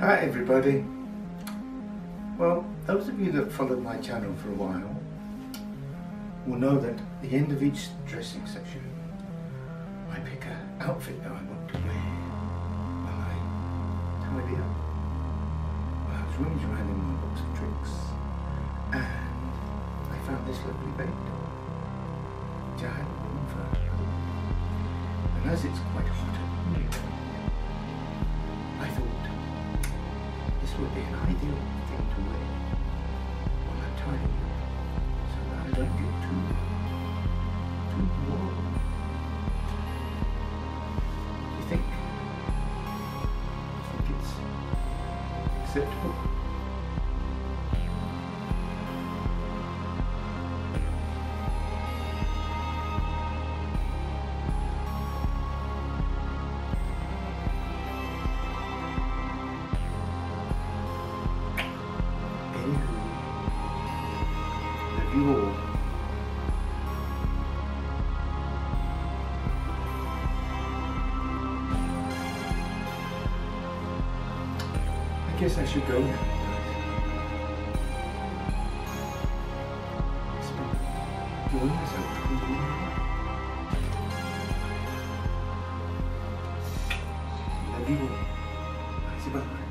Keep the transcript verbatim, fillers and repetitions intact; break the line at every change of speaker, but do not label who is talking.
Hi everybody. Well, those of you that followed my channel for a while will know that at the end of each dressing session I pick an outfit that I want to wear while I tidy up. Well, I was rummaging around in my box of tricks and I found this lovely bait which I hadn't worn for a while. And as it's quite hot and humid, I thought this would be an ideal thing to wear while I'm tidying up, so that I don't get too, too warm. Do you think, think it's acceptable? Love you all. I guess I should go now. It's been doing myself. Love you all. Bye.